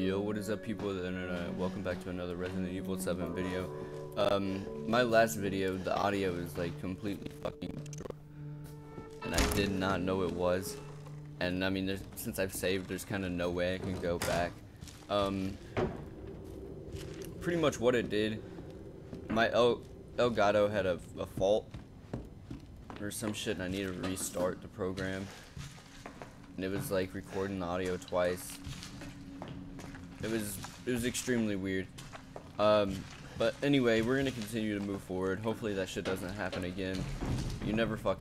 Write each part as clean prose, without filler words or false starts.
Yo, what is up, people of the internet? Welcome back to another Resident Evil 7 video. My last video, the audio is like completely fucking destroyed, and I did not know it was. And I mean, since I've saved, there's kind of no way I can go back. Pretty much what it did, my Elgato had a fault or some shit, and I needed to restart the program, and it was like recording the audio twice. It was extremely weird. But anyway, we're gonna continue to move forward. Hopefully that shit doesn't happen again. You never fuck.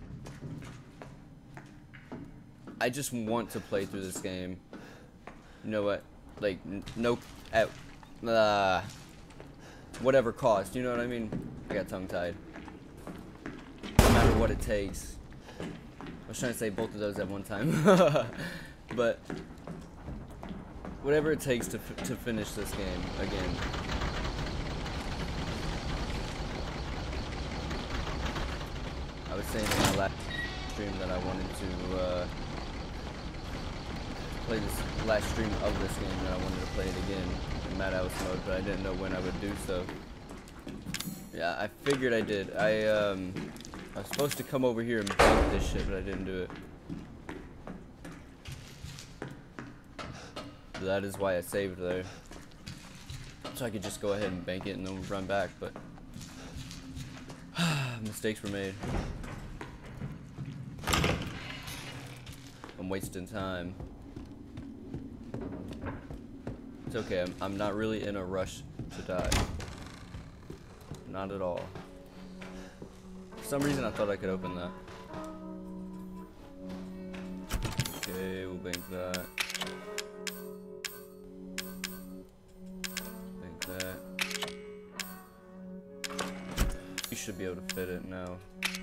I just want to play through this game. You know what? Like, no, at whatever cost. You know what I mean? I got tongue-tied. No matter what it takes. I was trying to say both of those at one time, but whatever it takes to finish this game again. I was saying in my last stream that I wanted to play this last stream of this game, and I wanted to play it again in Madhouse mode, but I didn't know when I would do so. Yeah, I figured I did. I was supposed to come over here and bank this shit, but I didn't do it. So that is why I saved there, so I could just go ahead and bank it and then run back, but mistakes were made. I'm wasting time. It's okay, I'm not really in a rush to die. Not at all. For some reason I thought I could open that. Okay, we'll bank that. Bank that. You should be able to fit it now.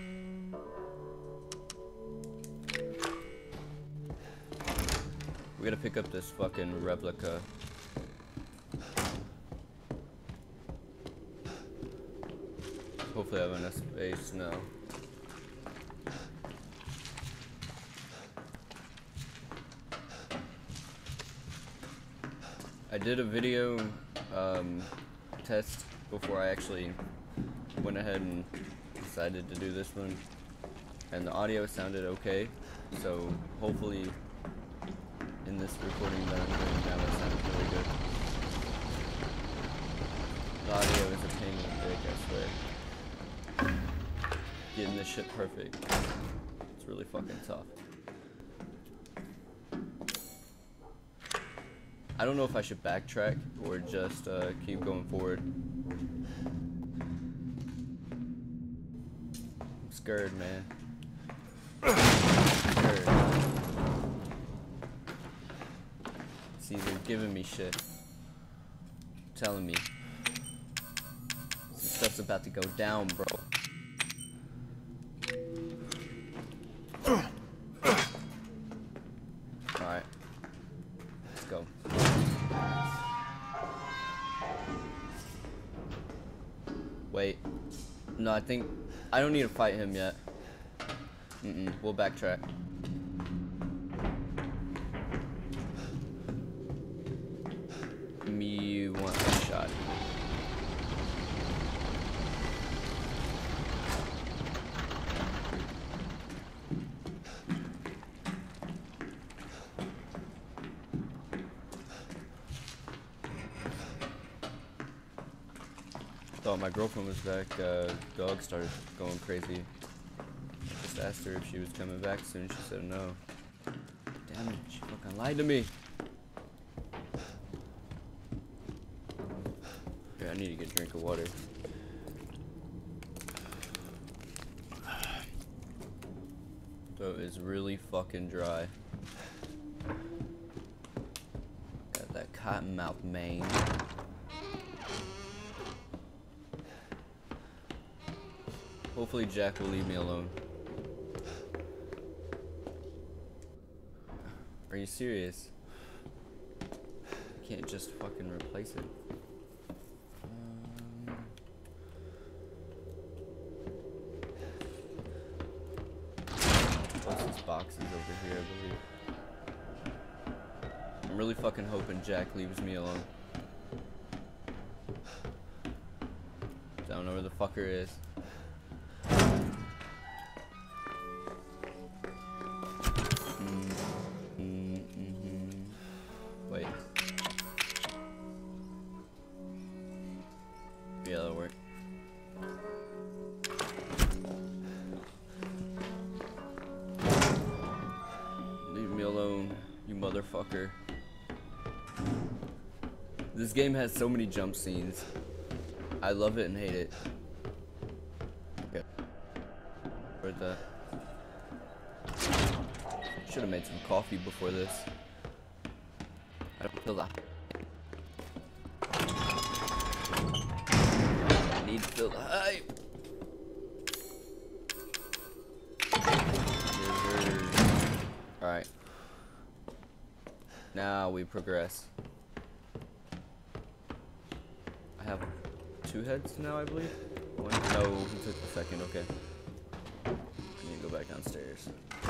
We gotta pick up this fucking replica. Hopefully I have enough space now. I did a video test before I actually went ahead and decided to do this one, and the audio sounded okay, so hopefully in this recording that I'm doing now it sounds really good. The audio is a pain in the dick, I swear. Getting this shit perfect, it's really fucking tough. I don't know if I should backtrack or just keep going forward. I'm scared, man. I'm scared. See, they're giving me shit. Telling me some stuff's about to go down, bro. Alright. Let's go. Wait. No, I don't need to fight him yet. We'll backtrack. Me want a shot. Thought my girlfriend was back. Dog started going crazy. I just asked her if she was coming back soon. She said no. Damn it, she fucking lied to me. I need to get a drink of water. So it's really fucking dry. Got that cottonmouth mane. Hopefully Jack will leave me alone. Are you serious? You can't just fucking replace it. Boxes over here, I believe. I'm really fucking hoping Jack leaves me alone. I don't know where the fucker is. Wait. Yeah, that'll work. Leave me alone, you motherfucker. This game has so many jump scenes. I love it and hate it. Okay. Where'd that? Should have made some coffee before this. I don't feel that. I need to feel the hype. Alright. Now we progress. I have 2 heads now, I believe. One, no, he took the second, okay. I need to go back downstairs.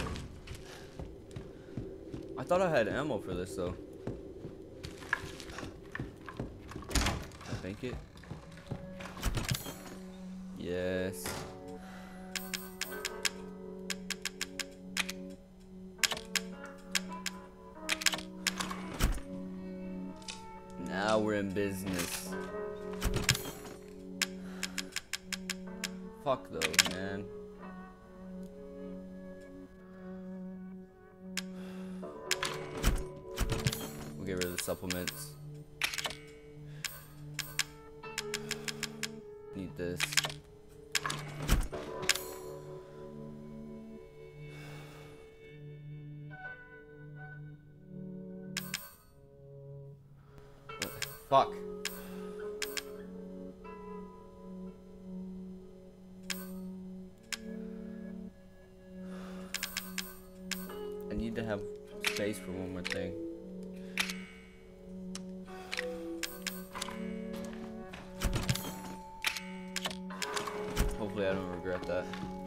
I thought I had ammo for this, though. I think it. Yes. Now we're in business. Fuck those, man. We'll get rid of the supplements. Need this. Fuck. I need to have space for one more thing. Hopefully I don't regret that.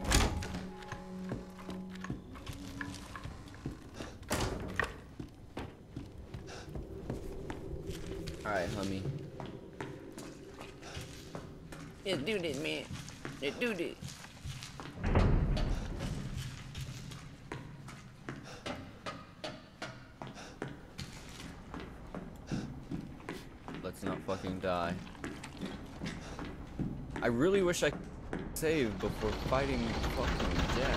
Alright, homie. Let's do this, man. Let's do this. Let's not fucking die. I really wish I could save before fighting fucking Jack.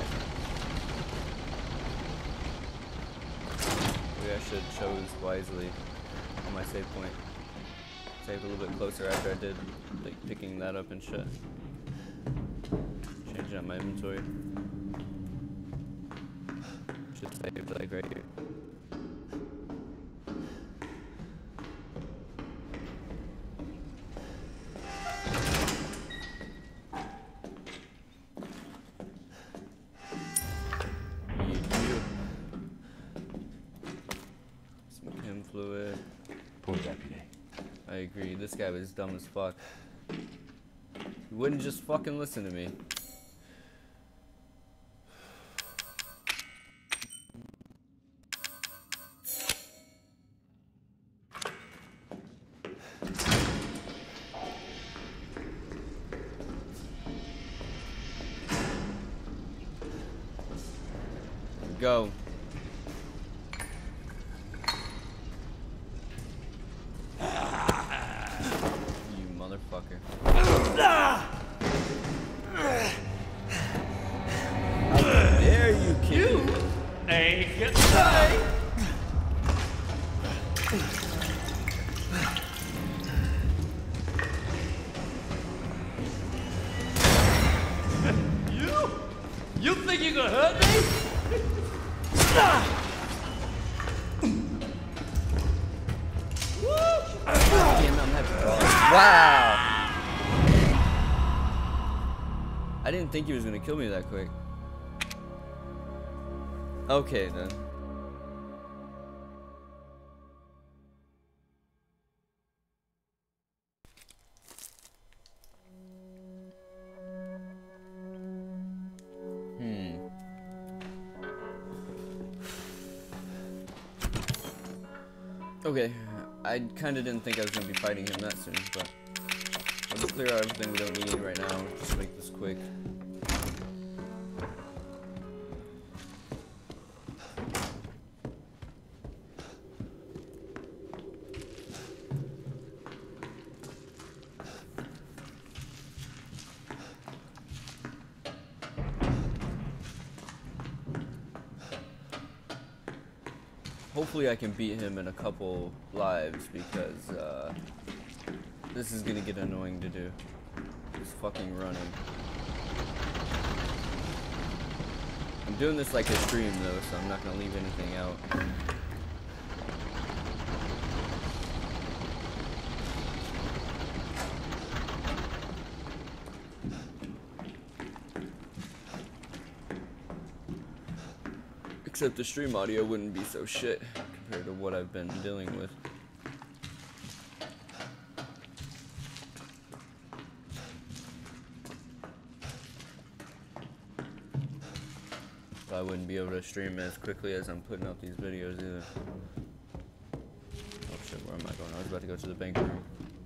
Maybe I should have chose wisely on my save point. Saved a little bit closer after I did, like, picking that up and shit. Changing up my inventory. Should save, like, right here. Some chem fluid. Poor deputy. I agree, this guy was dumb as fuck. He wouldn't just fucking listen to me. Go. Motherfucker. How dare you kill me? Hey, get away! You think you gonna hurt me? Damn, I'm having problems. Wow! I didn't think he was gonna kill me that quick. Okay then. Okay, I kind of didn't think I was going to be fighting him that soon, but let's clear out everything we don't need right now. Just make this quick. Hopefully I can beat him in a couple lives, because this is gonna get annoying to do. Just fucking running. I'm doing this like a stream though, so I'm not gonna leave anything out. Except the stream audio wouldn't be so shit compared to what I've been dealing with. But I wouldn't be able to stream as quickly as I'm putting out these videos either. Oh shit, where am I going? I was about to go to the bank room.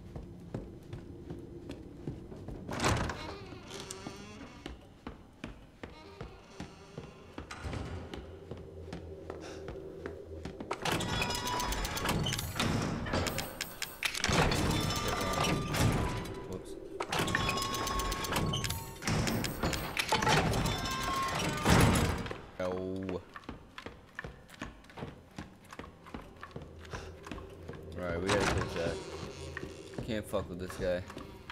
Alright, we gotta take that. Can't fuck with this guy.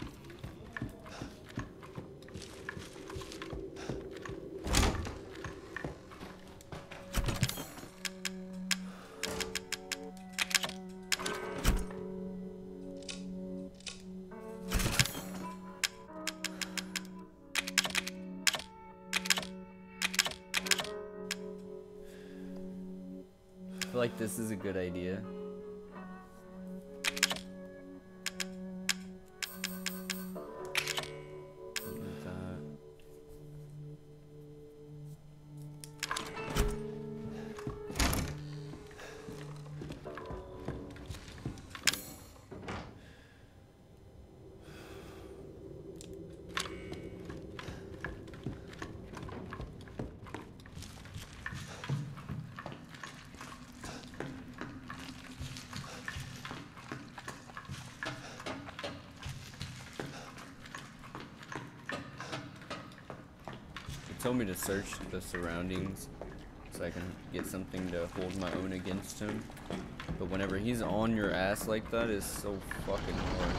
I feel like this is a good idea. Told me to search the surroundings so I can get something to hold my own against him. But whenever he's on your ass like that, it's so fucking hard.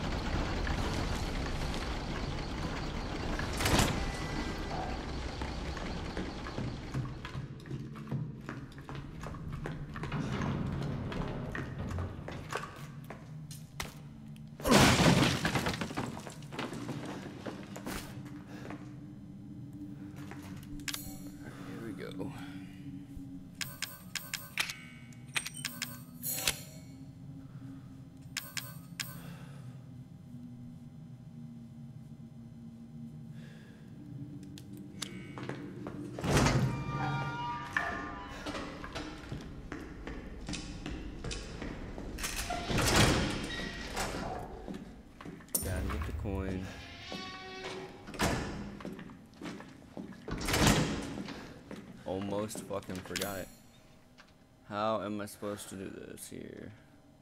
Coin. Almost fucking forgot it. How am I supposed to do this here?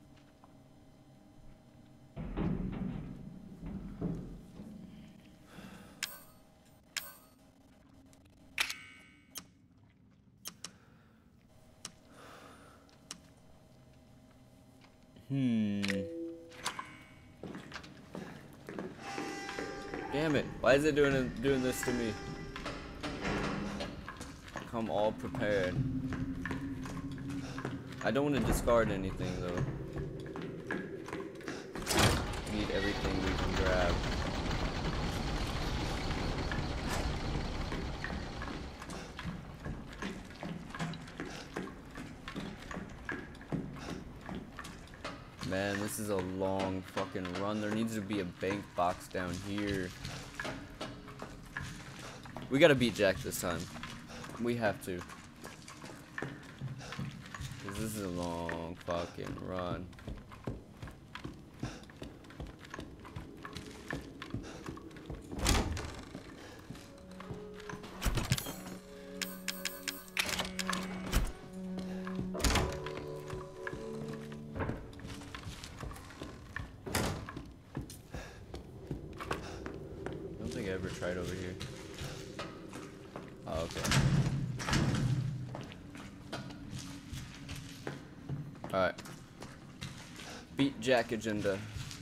Damn it. Why is it doing this to me? Come all prepared. I don't want to discard anything though. We need everything we can grab. Man, this is a long fucking run. There needs to be a bank box down here. We gotta beat Jack this time. We have to. Because This is a long fucking run. I don't think I ever tried over here. Oh, okay. Alright. Beat Jack agenda.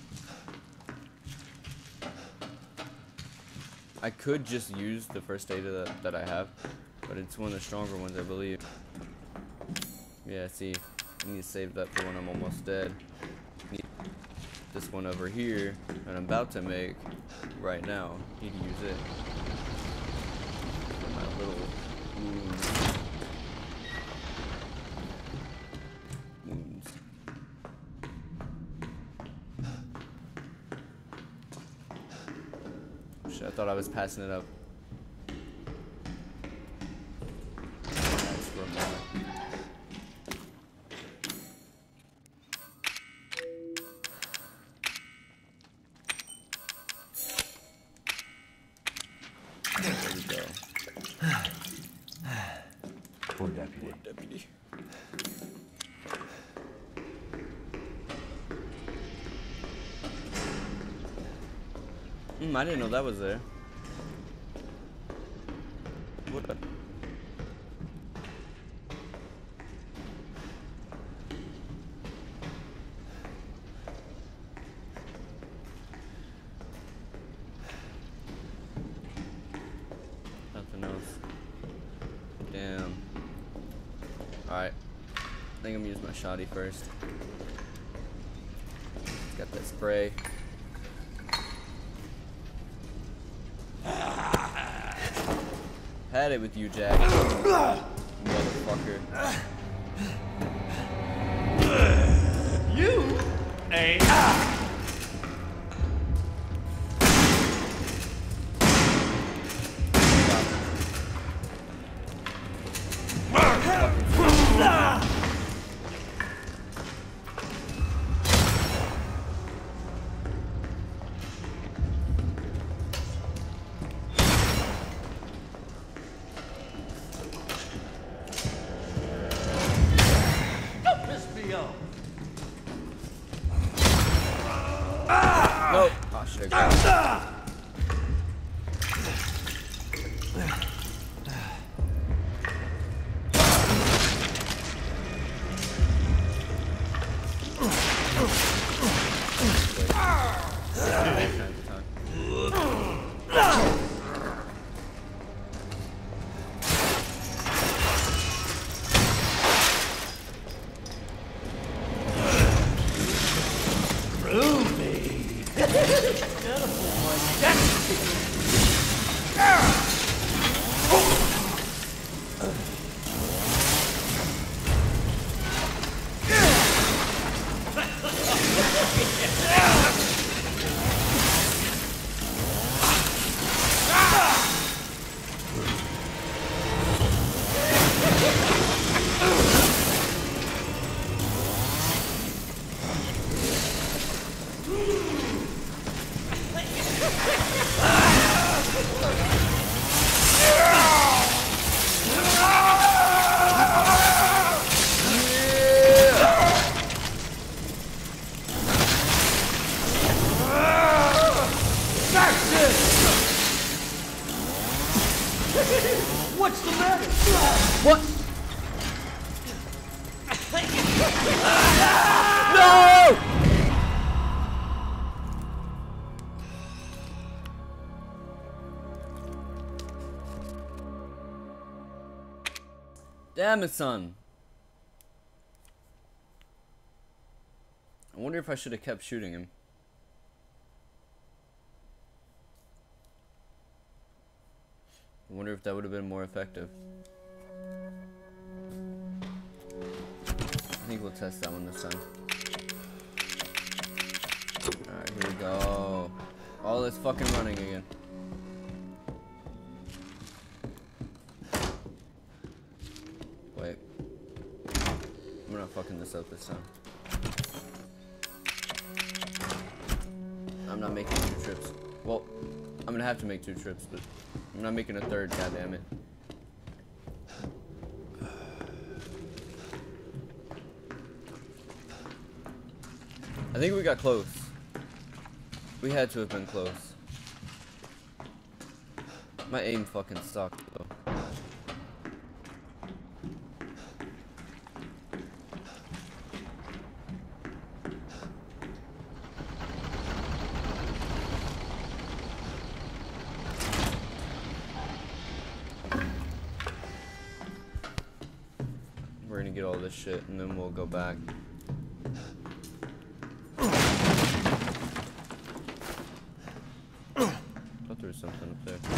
I could just use the first aid that I have, but it's one of the stronger ones, I believe. Yeah, see, I need to save that for when I'm almost dead. Need this one over here that I'm about to make right now. Need to use it. My little wounds. Shit, I thought I was passing it up. Nice for a moment. There we go. Poor deputy. Poor deputy. I didn't know that was there. What the? Nothing else. Damn. Alright. I think I'm gonna use my shotty first. Got that spray. Had it with you, Jack. Motherfucker. You ain't. Nope. Oh, shit, I got it. What's the matter? What? No! Damn it, son. I wonder if I should have kept shooting him. I wonder if that would have been more effective. I think we'll test that one this time. Alright, here we go. All this fucking running again. Wait. I'm gonna this out this time. I'm not making 2 trips. Well, I'm gonna have to make 2 trips, but I'm not making a 3rd, goddammit. I think we got close. We had to have been close. My aim fucking sucked though. We're gonna get all this shit and then we'll go back. Thought there was something up there.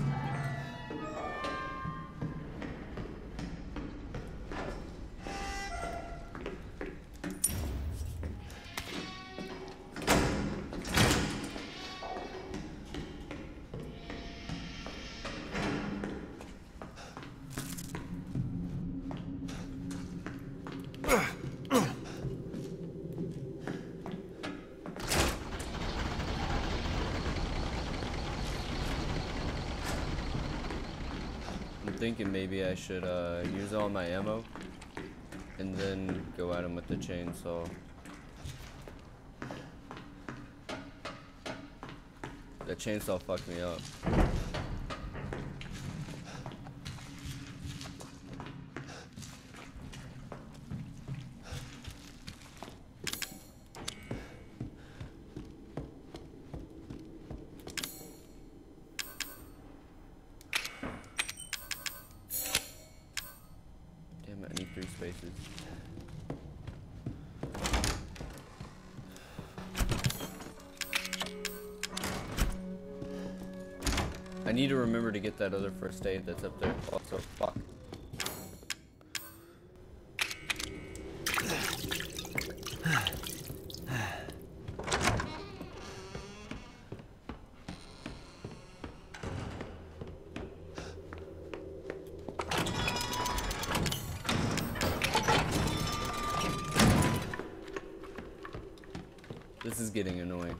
Thinking maybe I should use all my ammo and then go at him with the chainsaw. The chainsaw fucked me up. I need 3 spaces. I need to remember to get that other first aid that's up there. Also, fuck. This is getting annoying.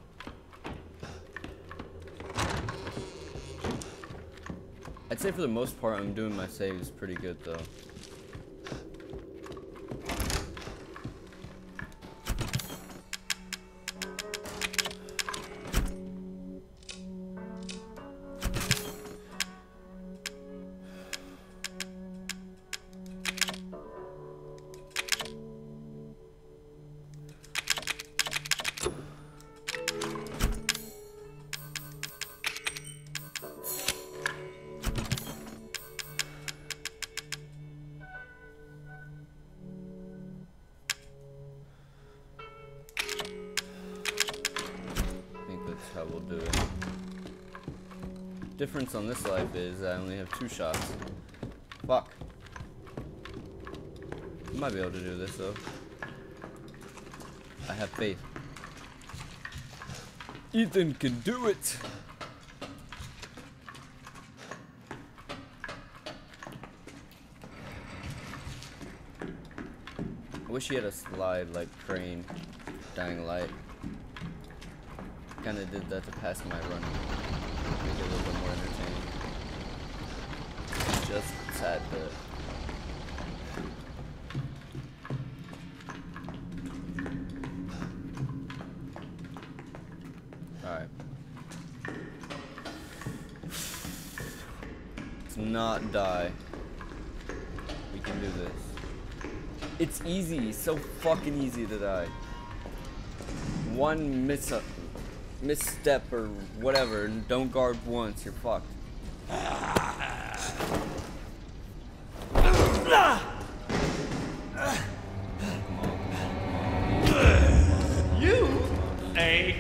I'd say for the most part I'm doing my saves pretty good though. How we'll do it. Difference on this life is I only have 2 shots. Fuck. I might be able to do this though. I have faith. Ethan can do it! I wish he had a slide like Crane, Dying Light. Kinda did that to pass my run. Make it a little bit more entertaining. Just a sad bit. Alright. Let's not die. We can do this. It's easy, so fucking easy to die. One misstep or whatever, and don't guard once, you're fucked. You ain't.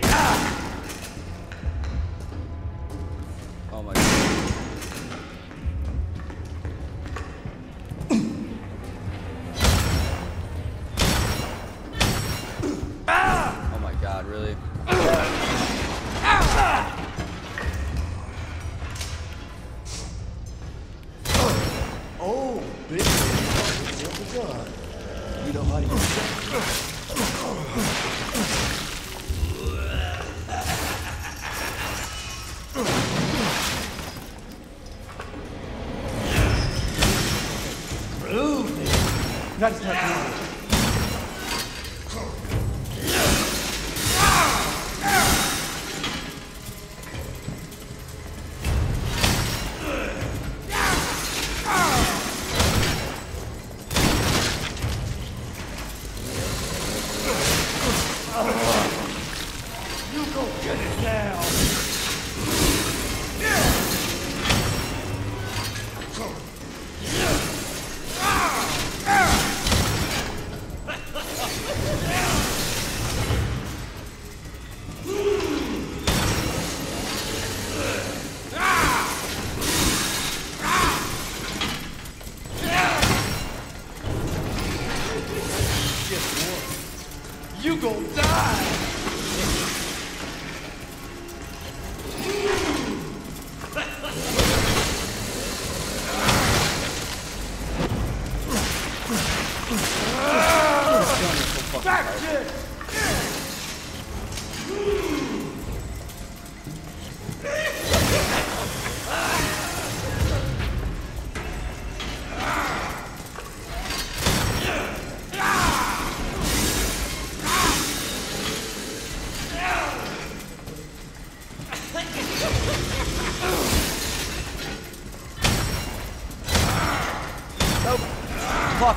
Oh my god. Oh my god, really? Oh, big. You know how to use that? That's not good. You go get it now. You gon' die! Back kick! Nope. Fuck.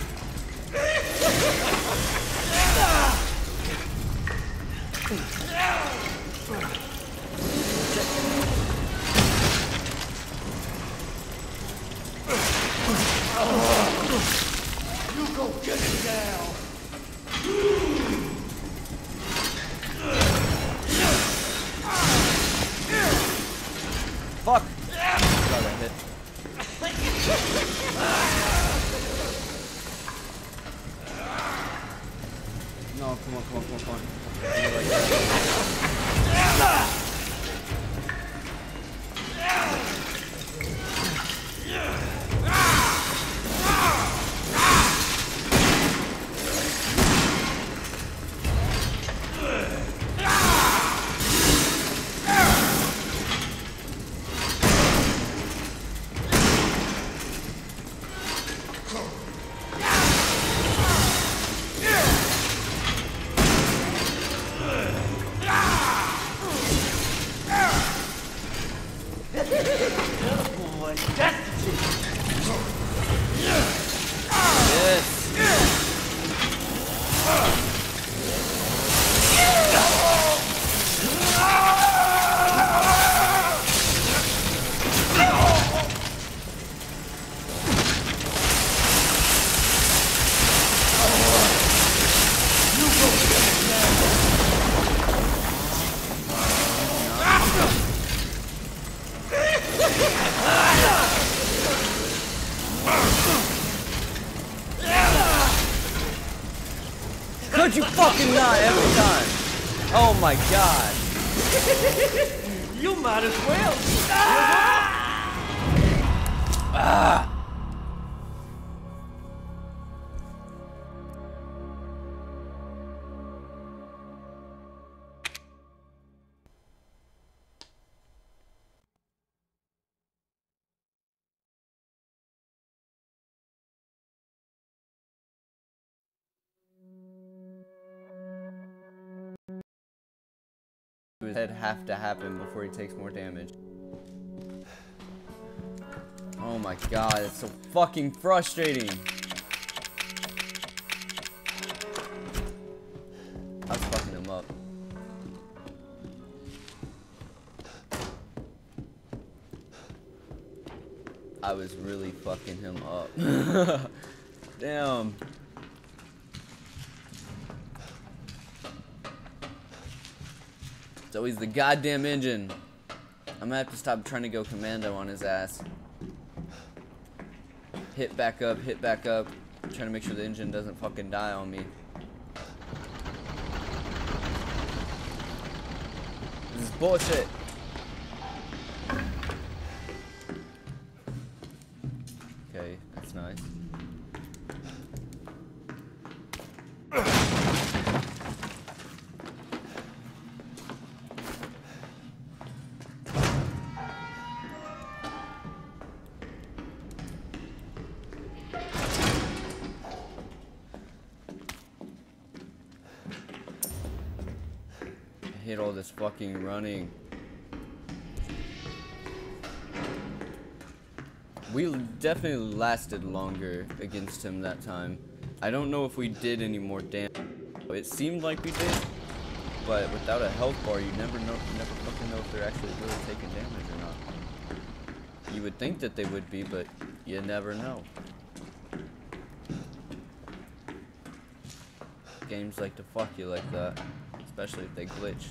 You go get it now! Fuck. Got that hit. No, come on, come on, come on, come on. Like that. Boy, that's the shit. Yes. Could you fucking not every time? Oh my god. You might as well. Ah! His head have to happen before he takes more damage. Oh my god, it's so fucking frustrating. I was fucking him up. I was really fucking him up. Damn. It's always the goddamn engine. I'm gonna have to stop trying to go commando on his ass. Hit back up, hit back up. I'm trying to make sure the engine doesn't fucking die on me. This is bullshit. Okay, that's nice. hate all this fucking running. We definitely lasted longer against him that time. I don't know if we did any more damage. It seemed like we did, but without a health bar, you never fucking know if they're actually really taking damage or not. You would think that they would be, but you never know. Games like to fuck you like that, especially if they glitch.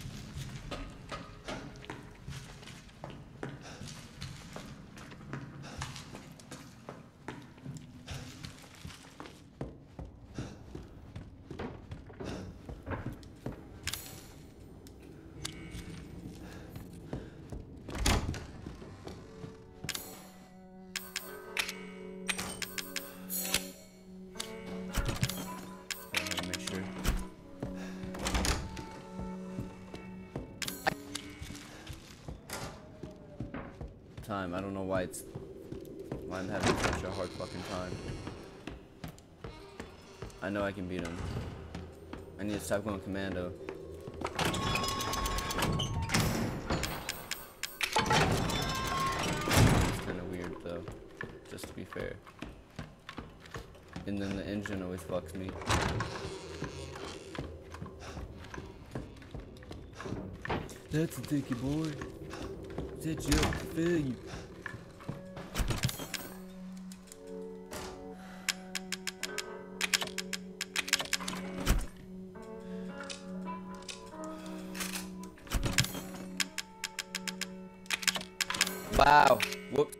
I don't know why I'm having such a hard fucking time. I know I can beat him. I need to stop going commando. It's kind of weird though, just to be fair. And then the engine always fucks me. That's a dicky boy. Set you up to fail you. Wow. Whoops.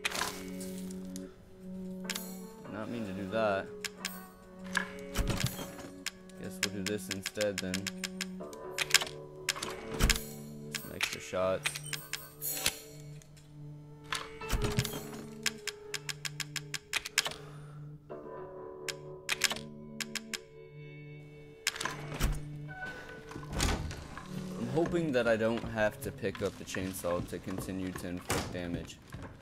Did not mean to do that. Guess we'll do this instead then. Some extra shots. Hoping that I don't have to pick up the chainsaw to continue to inflict damage.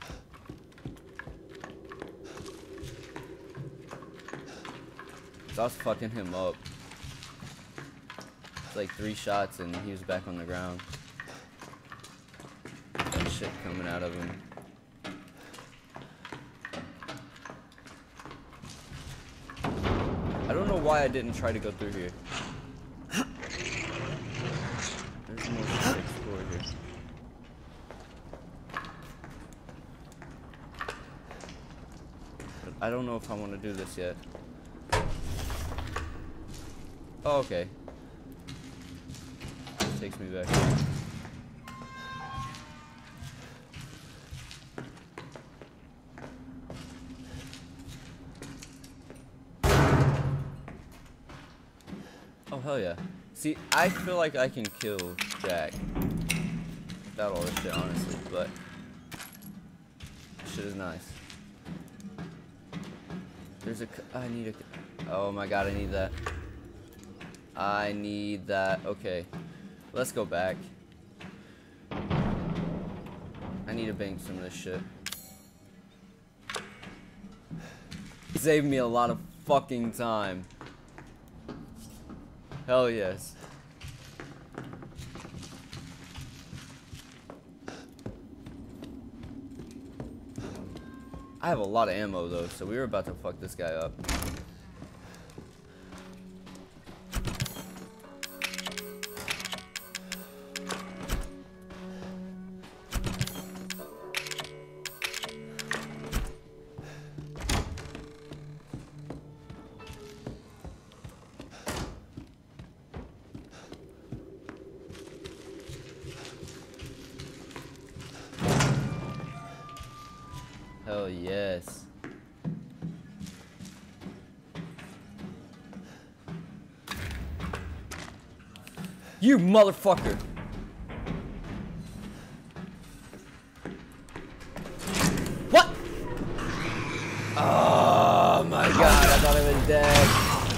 I was fucking him up. It's like 3 shots and he was back on the ground. That shit coming out of him. I don't know why I didn't try to go through here. There's more shit to explore here. But I don't know if I want to do this yet. Oh, okay. This takes me back. Oh, hell yeah. See, I feel like I can kill Jack without all this shit, honestly, but this shit is nice. There's a... I need a... Oh my god, I need that. I need that. Okay. Let's go back. I need to bank some of this shit. Saved me a lot of fucking time. Hell yes. I have a lot of ammo though, so we were about to fuck this guy up. Hell yes. You motherfucker! What? Oh my god, I thought I was dead.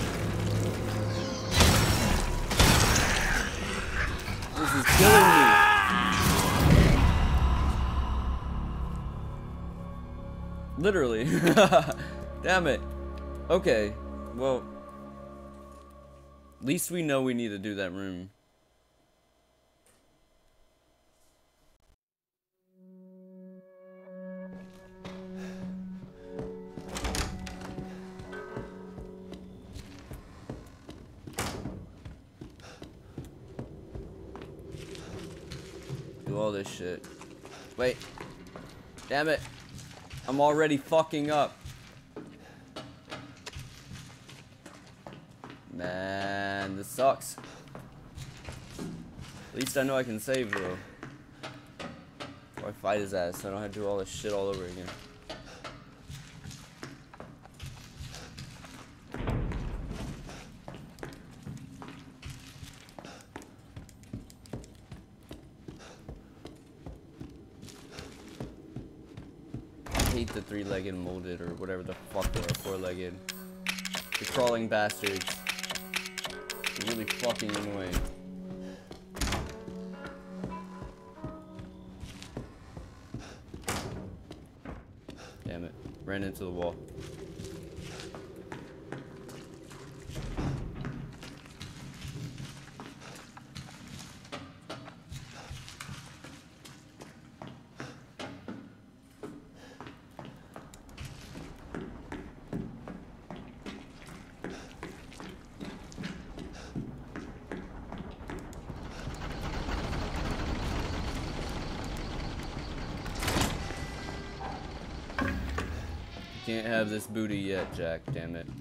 This is killing me. Literally. Damn it. Okay. Well, at least we know we need to do that room. all this shit. Wait. Damn it. I'm already fucking up. Man, this sucks. At least I know I can save though. Or I fight his ass so I don't have to do all this shit all over again. I hate the three-legged molded or whatever the fuck they are, four-legged. The crawling bastards. They're really fucking annoying. Damn it. Ran into the wall. Can't have this booty yet, Jack, damn it.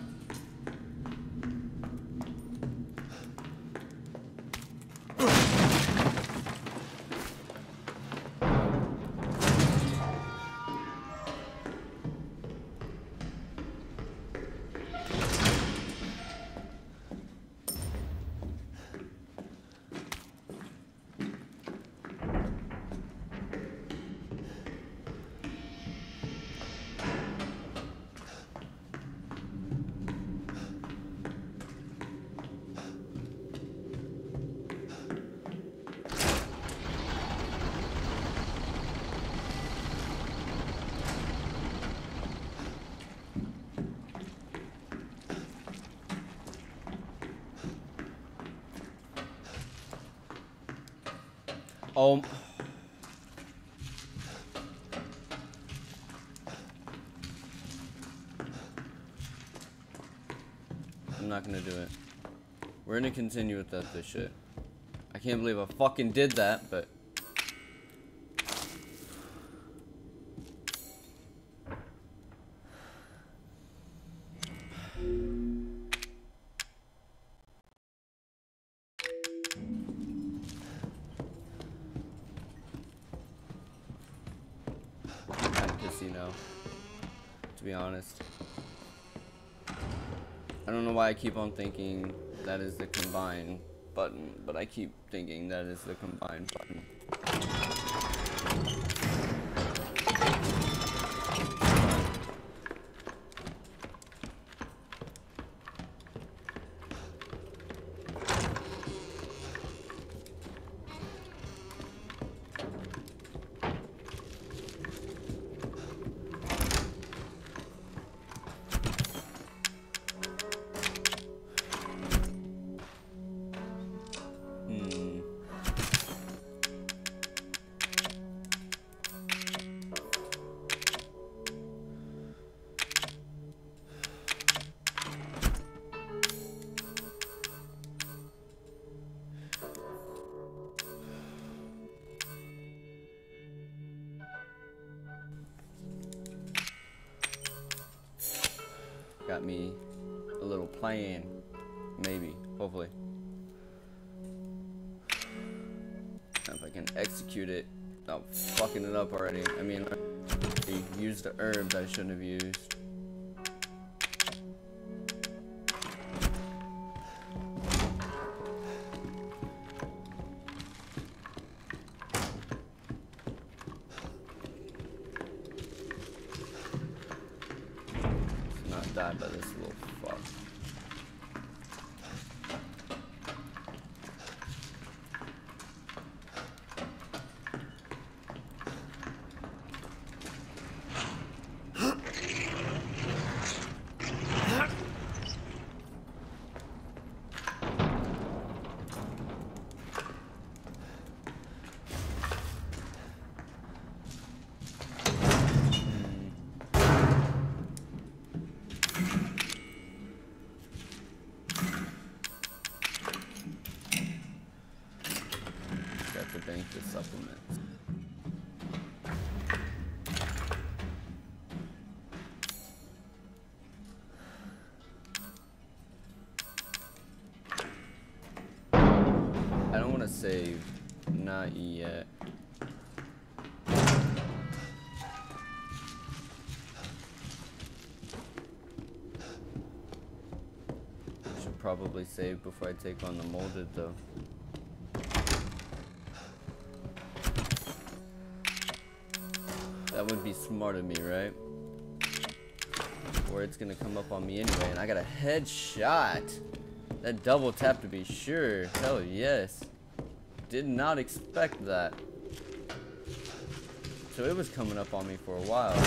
Oh. I'm not gonna do it. We're gonna continue with this shit. I can't believe I fucking did that, but... now, to be honest. I don't know why I keep on thinking that is the combine button, but I keep thinking that is the combine button. Got me a little plan, maybe, hopefully. If I can execute it. Oh, fucking it up already. I mean, I used the herbs I shouldn't have used. Die by this little fuck. bank the supplements. I don't want to save. Not yet. Should probably save before I take on the molded though. That would be smart of me, right? Or it's gonna come up on me anyway, and I got a headshot. That double tap to be sure. Hell yes. Did not expect that. So it was coming up on me for a while.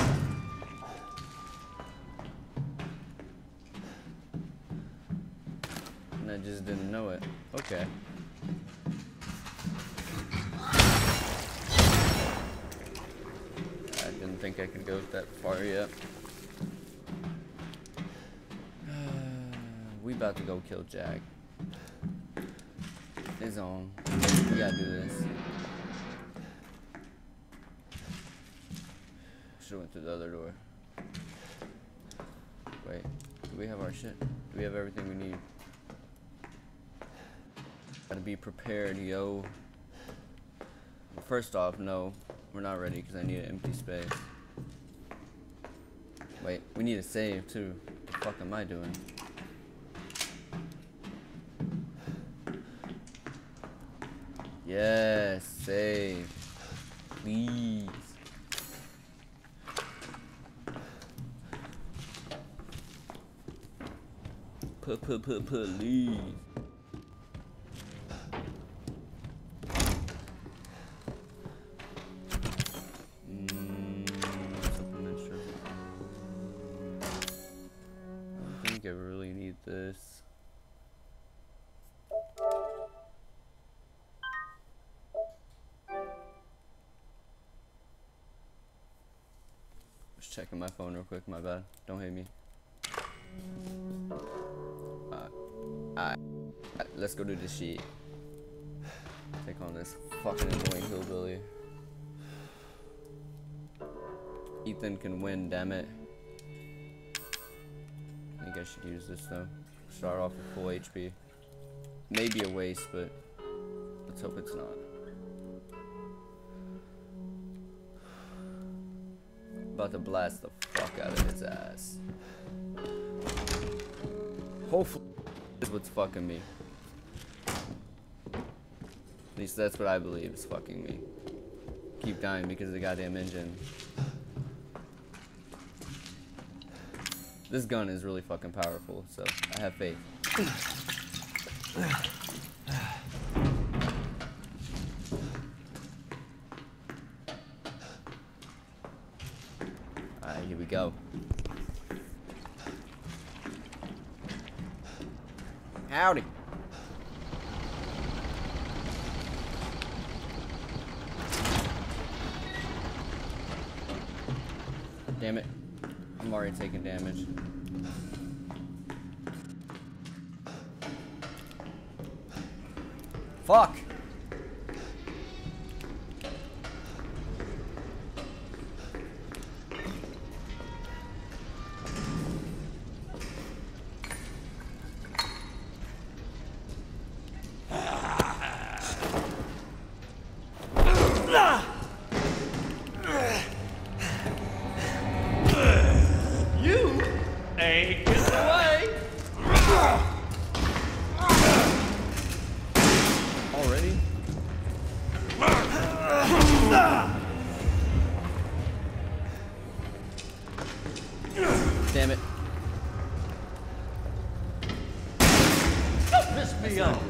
And I just didn't know it. Okay. I didn't think I could go that far yet. We about to go kill Jack. It's on. We gotta do this. Should've went through the other door. Wait, do we have our shit? Do we have everything we need? Gotta be prepared, yo. Well, first off, no, we're not ready because I need an empty space. Wait, we need a save too. What the fuck am I doing? Yes, save. Please. Please. Supplement sugar. I don't think I really need this. Just checking my phone real quick, my bad. Don't hate me. Alright, let's go do this shit. Take on this fucking annoying hillbilly. Ethan can win, damn it. I think I should use this though. Start off with full HP. Maybe a waste, but let's hope it's not. About to blast the fuck out of his ass. Hopefully is what's fucking me. At least that's what I believe is fucking me. Keep dying because of the goddamn engine. This gun is really fucking powerful, so I have faith. Alright, here we go. Howdy. Damn it. I'm already taking damage. Fuck! Damn it. Don't piss me off.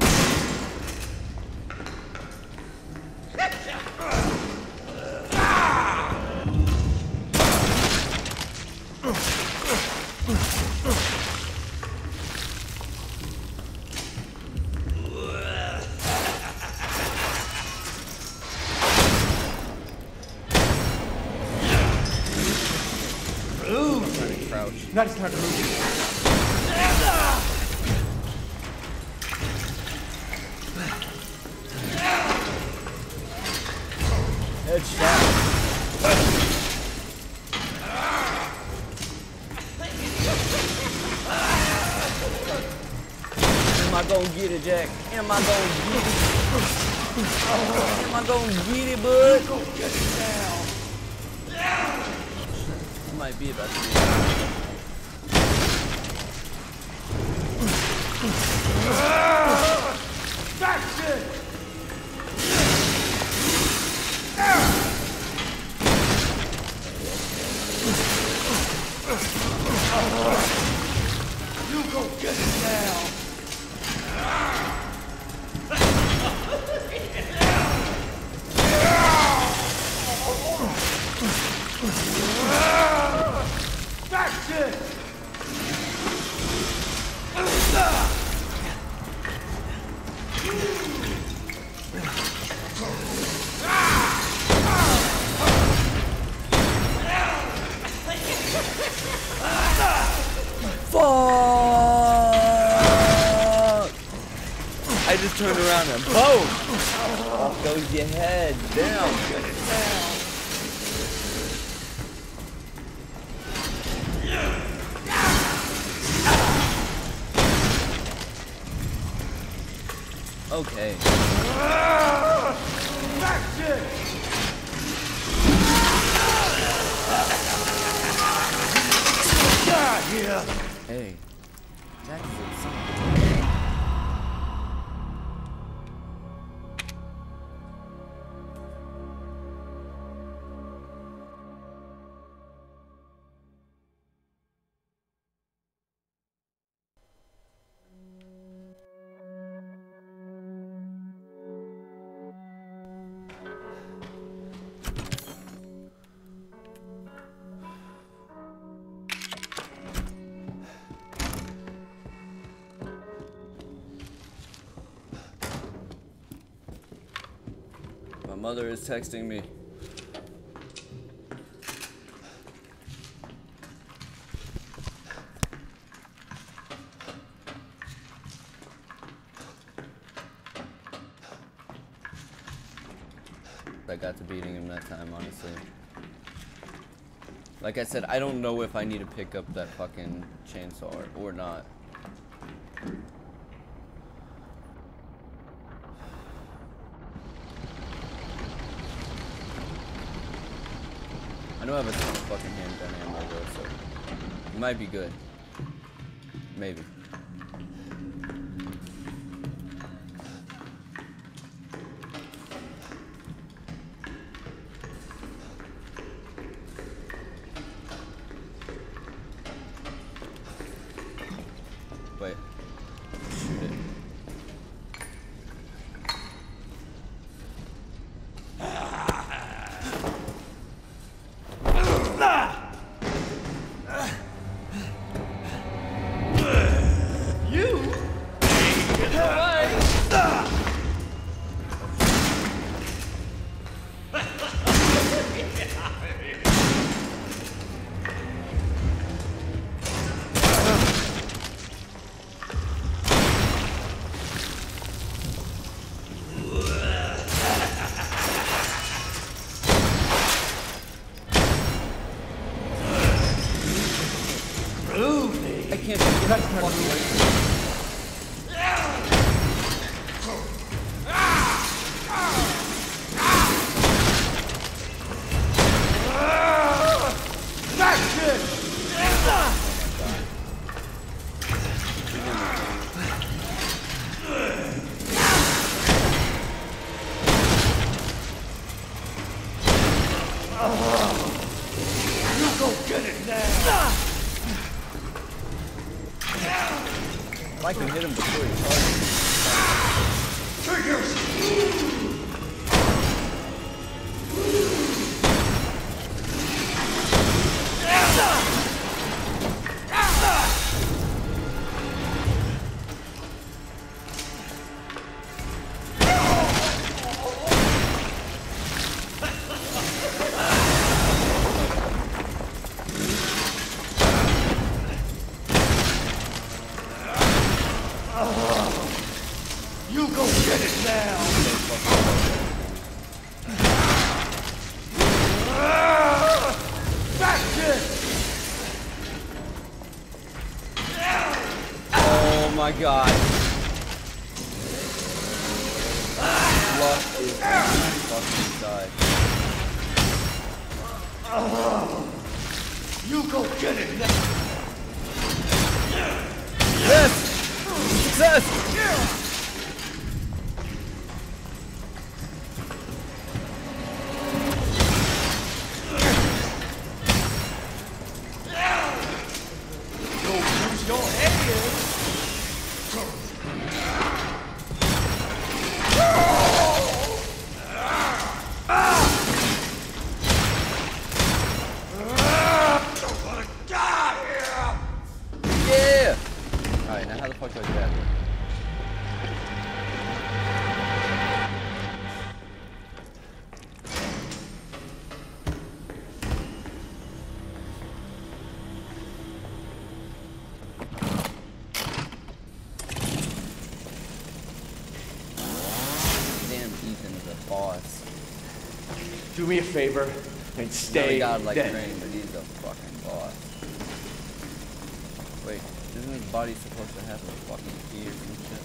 Now it's time to move. Good shot. Am I gonna get it, Jack? Am I gonna get it? Am I gonna get it, bud? Get it down. It might be about to be. That's it. You go get it now. That's it. Fuck! I just turned around and boom! Off goes your head. Down. Okay. That's it. Get here. Hey. Jack is insane. My mother is texting me. I got to beating him that time, honestly. Like I said, I don't know if I need to pick up that fucking chainsaw or not. I know I have a ton of fucking handgun ammo though, so it might be good. Maybe. Wait. Shoot it. I can't get that fucking away from me. That's it. You go get it now. If I can hit him before he charges. Triggers. god. Fluff is fucking side. You go get it now. Yes! Success! You'll lose your head. Yeah! Alright, now how the fuck do I get out of here? Damn, Ethan's a boss. Do me a favor and stay God like dead. Crane, but he's a fucking boss. Wait, isn't his body supposed to have a fucking key or some shit?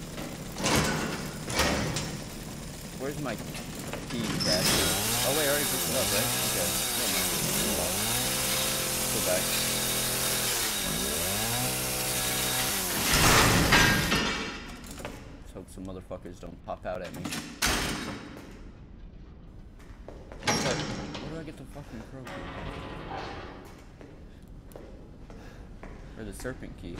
Where's my key, Dad? Oh wait, I already picked it up, right? Okay. Never mind. Go back. Let's hope some motherfuckers don't pop out at me. Where do I get the fucking crow key? Or the serpent key?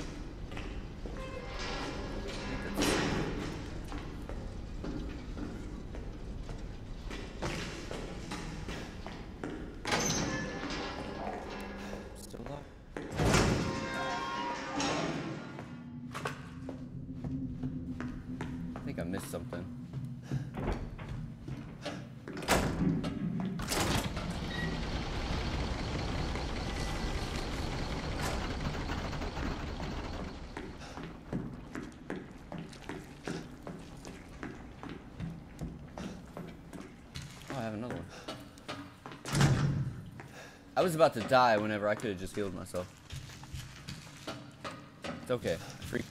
Still locked? I think I missed something. Oh, I have another one. I was about to die whenever I could have just healed myself. It's okay. Freak.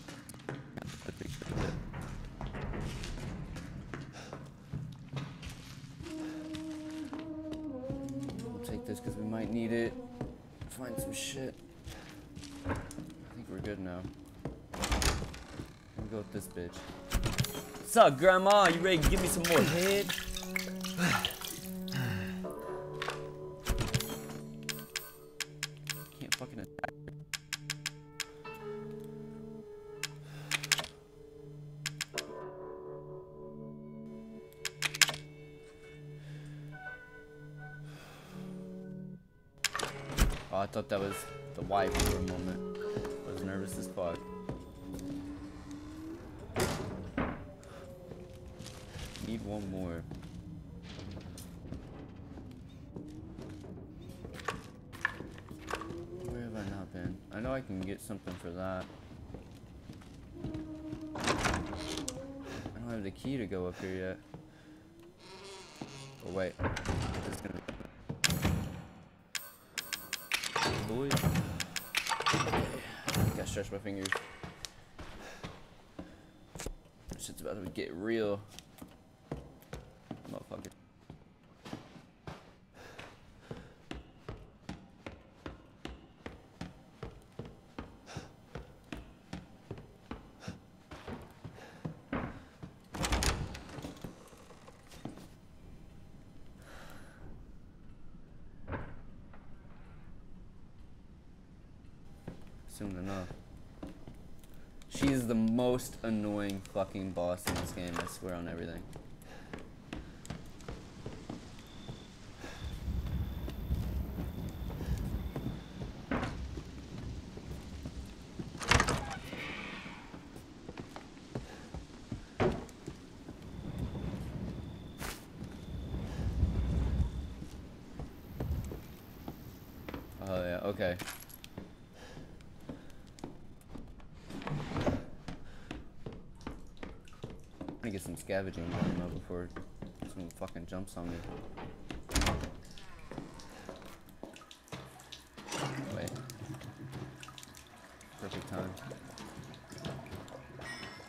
We'll take this because we might need it. Find some shit. I think we're good now. We'll go with this bitch. What's up, Grandma? You ready to give me some more head? Can't fucking attack. Oh, I thought that was the wife for a moment. I was nervous as fuck. Need one more. Where have I not been? I know I can get something for that. I don't have the key to go up here yet. Oh wait. It's gonna boy. Gotta stretch my fingers. This shit's about to get real. Motherfucker. Soon enough. She is the most annoying fucking boss in this game, I swear on everything. Oh yeah, okay. I'm gonna get some scavenging going though before someone fucking jumps on me. Wait. Perfect time.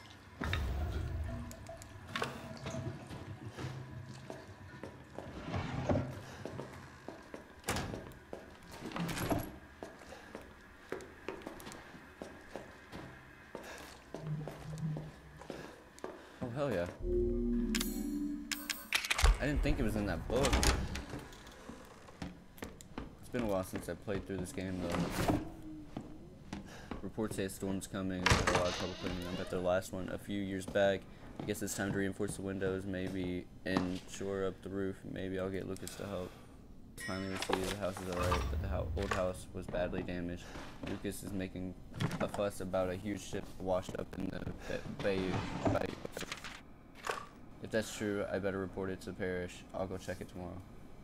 hell yeah. I didn't think it was in that book. It's been a while since I played through this game though. Reports say a storm's coming. A lot of trouble putting them at their last one a few years back. I guess it's time to reinforce the windows, maybe, and shore up the roof. Maybe I'll get Lucas to help. Finally received. The house is alright, but the old house was badly damaged. Lucas is making a fuss about a huge ship washed up in the bay. If that's true, I better report it to the parish. I'll go check it tomorrow.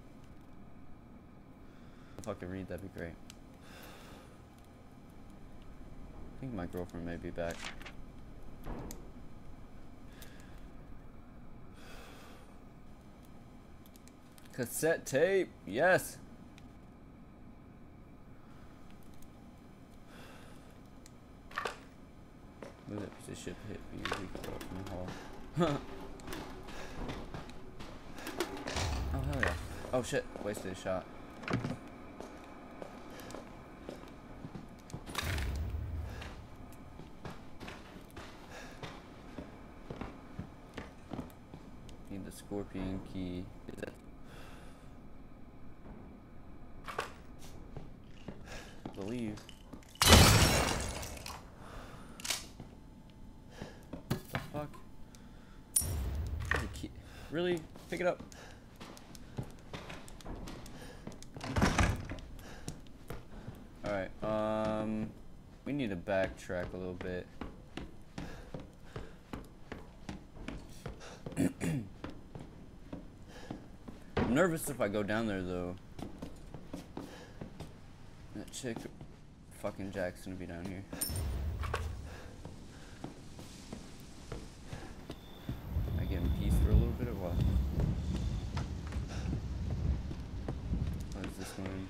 If I can read, that'd be great. I think my girlfriend may be back. Cassette tape, yes. Move that piece of shit hit for you. We can go up in the hall. Oh hell yeah. Oh shit, wasted a shot. Need the scorpion key. Is that believe. What the fuck? Really? Pick it up. Alright, we need to backtrack a little bit. I'm nervous if I go down there though. That chick, fucking Jack's gonna be down here. I get in peace for a little bit or what? What is this one?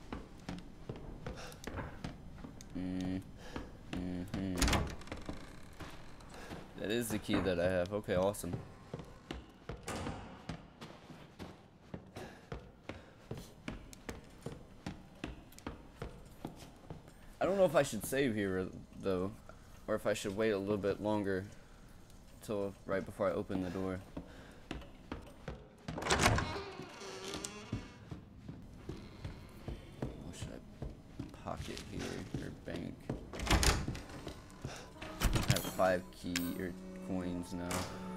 That is the key that I have. Okay, awesome. I don't know if I should save here though, or if I should wait a little bit longer till right before I open the door. What should I pocket here or bank? I have 5 key or coins now.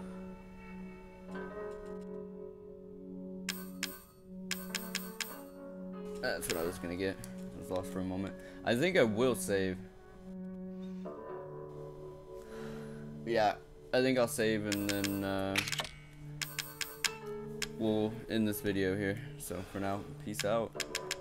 That's what I was gonna get. I was lost for a moment. I think I will save. Yeah, I think I'll save and then we'll end this video here. So for now, peace out.